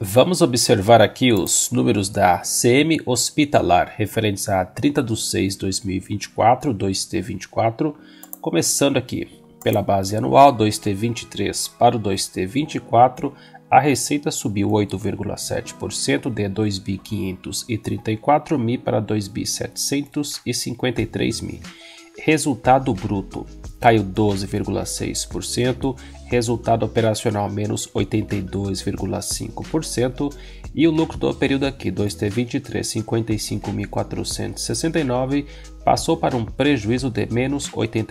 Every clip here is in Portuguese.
Vamos observar aqui os números da CM Hospitalar, referentes a 30/6/2024, 2T24, começando aqui pela base anual 2T23 para o 2T24, a receita subiu 8,7% de 2.534 para 2.753. Resultado bruto caiu 12,6%, resultado operacional menos 82,5% e o lucro do período aqui 2T23 55.469 passou para um prejuízo de menos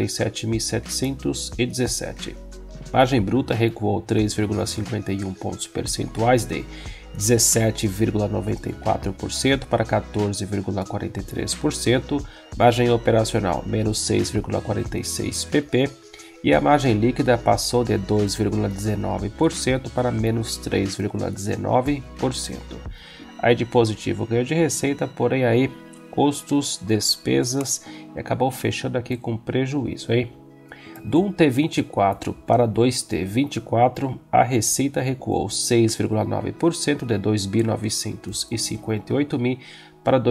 87.717. Margem bruta recuou 3,51 pontos percentuais de 17,94% para 14,43%, margem operacional menos 6,46 pp e a margem líquida passou de 2,19% para menos 3,19%. Aí de positivo ganho de receita, porém aí custos, despesas e acabou fechando aqui com prejuízo, hein? Do 1T24 para 2T24, a receita recuou 6,9% de 2.958 para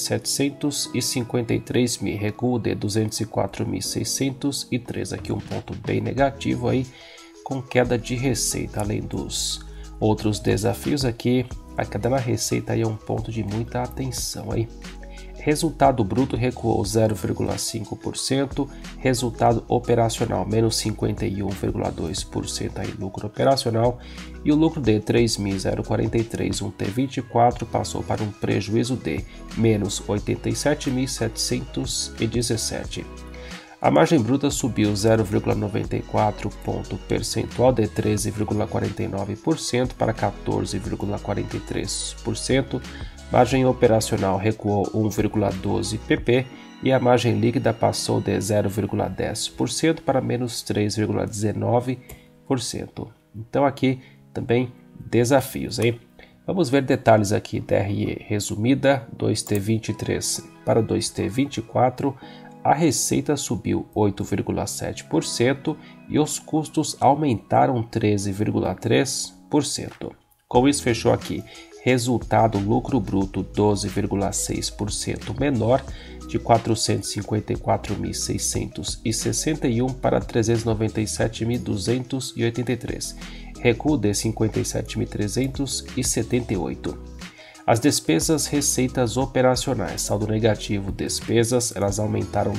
2.753, recuo de 204.603, aqui um ponto bem negativo aí, com queda de receita. Além dos outros desafios aqui, a queda na receita aí é um ponto de muita atenção aí. Resultado bruto recuou 0,5%, resultado operacional menos 51,2% aí lucro operacional e o lucro de 3.043 1T24 passou para um prejuízo de menos 87.717. A margem bruta subiu 0,94 ponto percentual de 13,49% para 14,43%. Margem operacional recuou 1,12 pp e a margem líquida passou de 0,10% para menos 3,19%. Então aqui também desafios, hein? Vamos ver detalhes aqui da RE resumida 2T23 para 2T24. A receita subiu 8,7% e os custos aumentaram 13,3%. Com isso fechou aqui resultado lucro bruto 12,6% menor, de 454.661 para 397.283, recuo de 57.378. As despesas, receitas operacionais, saldo negativo, despesas, elas aumentaram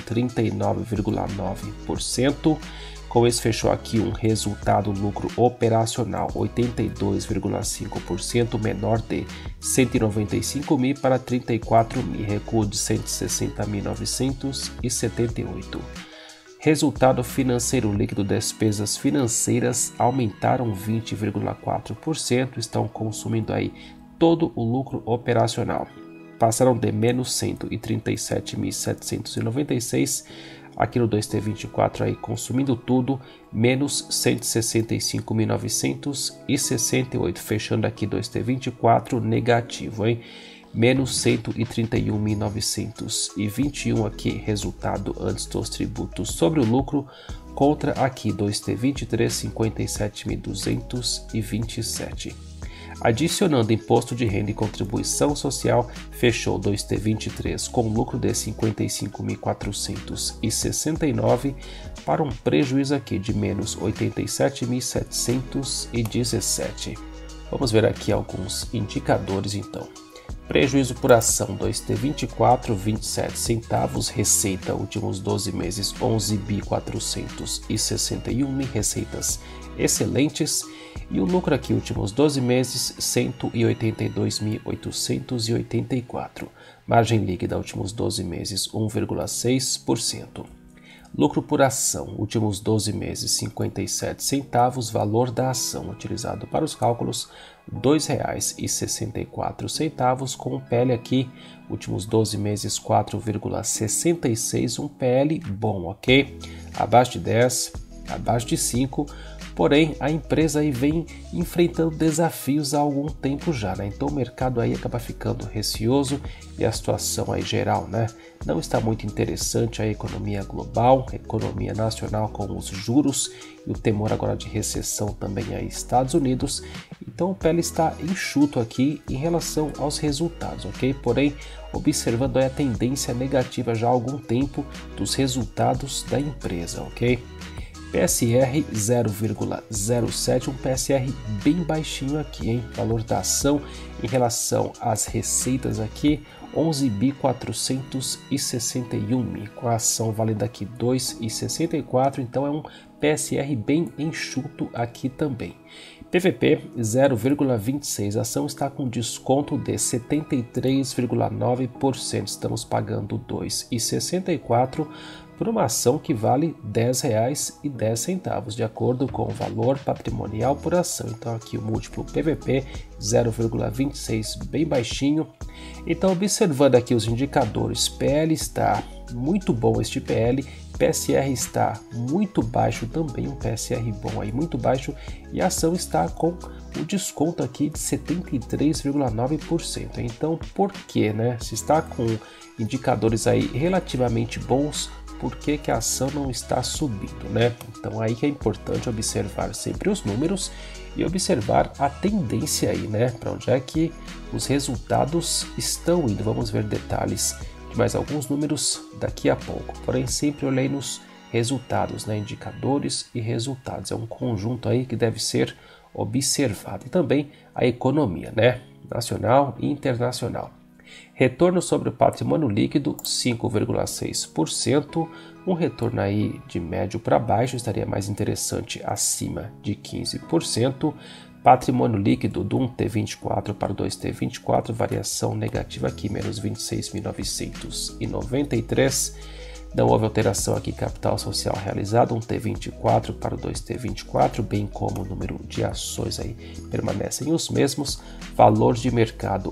39,9%. Com isso fechou aqui um resultado lucro operacional 82,5% menor de 195.000 para 34.000, recuo de 160.978. Resultado financeiro líquido, despesas financeiras aumentaram 20,4%, estão consumindo aí todo o lucro operacional. Passaram de menos 137.796 aqui no 2T24 aí consumindo tudo, menos 165.968, fechando aqui 2T24 negativo, hein? Menos 131.921 aqui, resultado antes dos tributos sobre o lucro, contra aqui 2T23 57.227. Adicionando imposto de renda e contribuição social, fechou 2T23 com lucro de 55.469 para um prejuízo aqui de menos 87.717. Vamos ver aqui alguns indicadores então. Prejuízo por ação 2T24, 27 centavos, receita últimos 12 meses 11.461, receitas excelentes, e o lucro aqui últimos 12 meses 182.884, margem líquida últimos 12 meses 1,6%. Lucro por ação, últimos 12 meses 57 centavos, valor da ação utilizado para os cálculos R$ 2,64, com um PL aqui, últimos 12 meses 4,66, um PL bom, ok? Abaixo de 10, abaixo de 5, porém a empresa aí vem enfrentando desafios há algum tempo já, né? Então o mercado aí acaba ficando receoso e a situação aí geral, né? Não está muito interessante a economia global, a economia nacional com os juros e o temor agora de recessão também aí Estados Unidos. Então o PL está enxuto aqui em relação aos resultados, ok? Porém, observando aí a tendência negativa já há algum tempo dos resultados da empresa, ok? PSR 0,07, um PSR bem baixinho aqui, hein? Valor da ação em relação às receitas aqui, 11.461.000, com a ação valendo aqui 2,64, então é um PSR bem enxuto aqui também. PVP 0,26, a ação está com desconto de 73,9%, estamos pagando 2,64 por uma ação que vale R$ 10,10, de acordo com o valor patrimonial por ação. Então aqui o múltiplo PVP 0,26, bem baixinho. Então observando aqui os indicadores, PL está muito bom este PL, PSR está muito baixo também, um PSR bom aí, muito baixo, e a ação está com o desconto aqui de 73,9%. Então por que, né? Se está com indicadores aí relativamente bons, por que a ação não está subindo, né? Então aí que é importante observar sempre os números e observar a tendência aí, né? Para onde é que os resultados estão indo. Vamos ver detalhes de mais alguns números daqui a pouco. Porém, sempre olhei nos resultados, né? Indicadores e resultados. É um conjunto aí que deve ser observado. E também a economia, né? Nacional e internacional. Retorno sobre o patrimônio líquido 5,6%, um retorno aí de médio para baixo, estaria mais interessante acima de 15%. Patrimônio líquido do 1T24 para o 2T24, variação negativa aqui, menos 26.993. Não houve alteração aqui, capital social realizado, 1T24 para o 2T24, bem como o número de ações aí permanecem os mesmos. Valor de mercado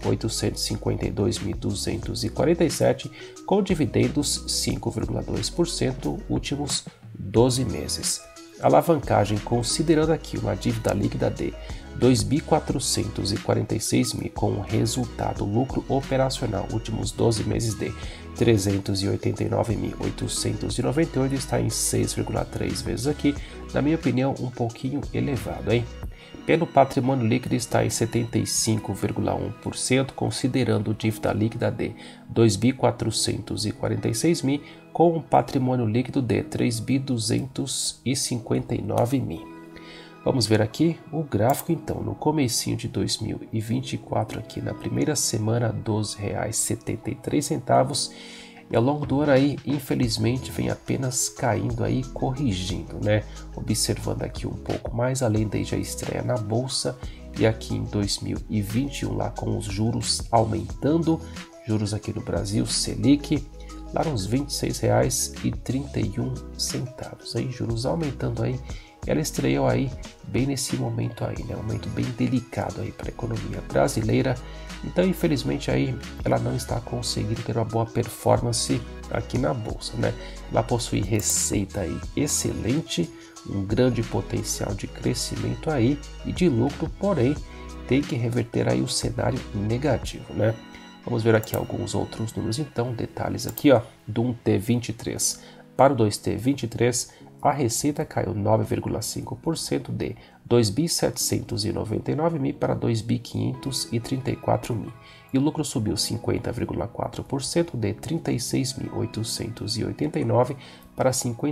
852.247, com dividendos 5,2% últimos 12 meses. Alavancagem, considerando aqui uma dívida líquida de 2.446.000, com um resultado lucro operacional últimos 12 meses de 389.898, está em 6,3 vezes aqui, na minha opinião um pouquinho elevado, hein? Pelo patrimônio líquido está em 75,1%, considerando dívida líquida de 2.446.000, com um patrimônio líquido de 3.259.000. Vamos ver aqui o gráfico então, no comecinho de 2024 aqui na primeira semana R$ 12,73, e ao longo do ano aí infelizmente vem apenas caindo aí, corrigindo, né? Observando aqui um pouco mais, além desde a estreia na bolsa e aqui em 2021 lá com os juros aumentando, juros aqui no Brasil, Selic, lá nos R$ 26,31, aí juros aumentando aí. Ela estreou aí bem nesse momento aí, né? Um momento bem delicado aí para a economia brasileira. Então, infelizmente aí ela não está conseguindo ter uma boa performance aqui na bolsa, né? Ela possui receita aí excelente, um grande potencial de crescimento aí e de lucro, porém tem que reverter aí o cenário negativo, né? Vamos ver aqui alguns outros números então, detalhes aqui, ó, do 1T23 para o 2T23. A receita caiu 9,5% de 2.799.000 para 2.534.000 e o lucro subiu 50,4% de 36.889 para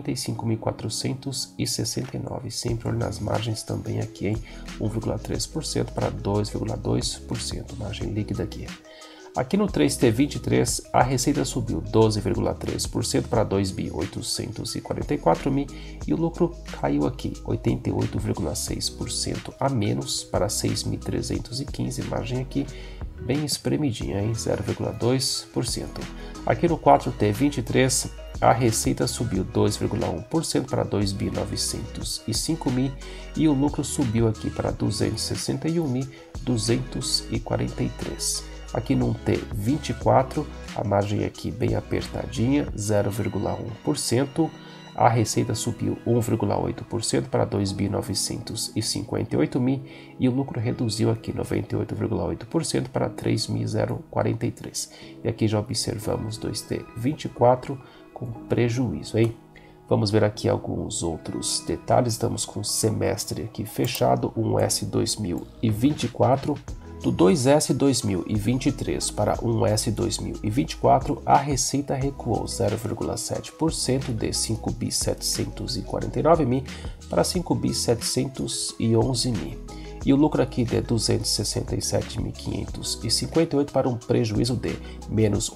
55.469, sempre olho nas margens também aqui em 1,3% para 2,2%, margem líquida aqui. Aqui no 3T23, a receita subiu 12,3% para 2.844.000 e o lucro caiu aqui 88,6% a menos para 6.315, margem aqui bem espremidinha em 0,2%. Aqui no 4T23, a receita subiu 2,1% para 2.905.000 e o lucro subiu aqui para 261.243. Aqui no T24, a margem aqui bem apertadinha, 0,1%. a receita subiu 1,8% para 2.958 bi e o lucro reduziu aqui 98,8% para 3.043. E aqui já observamos 2T24 com prejuízo, hein? Vamos ver aqui alguns outros detalhes. Estamos com o semestre aqui fechado, 1S 2024. Do 2S 2023 para 1S 2024, a receita recuou 0,7% de 5.749 bi para 5.711 bi. E o lucro aqui de 267.558 para um prejuízo de menos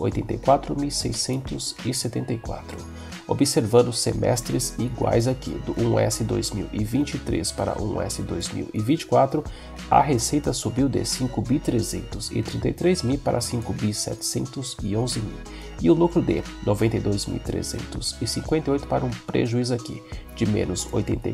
84.674. Observando semestres iguais aqui, do 1S 2023 para 1S 2024, a receita subiu de 5.333 bi para 5.711 bi e o lucro de 92.358 para um prejuízo aqui de menos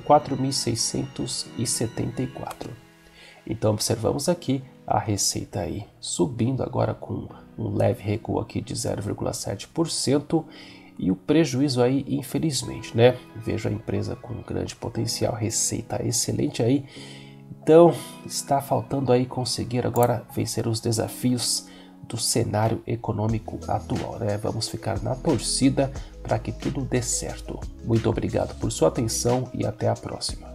84.674. Então observamos aqui a receita aí subindo agora com um leve recuo aqui de 0,7%. E o prejuízo aí, infelizmente, né? Vejo a empresa com grande potencial, receita excelente aí. Então, está faltando aí conseguir agora vencer os desafios do cenário econômico atual, né? Vamos ficar na torcida para que tudo dê certo. Muito obrigado por sua atenção e até a próxima.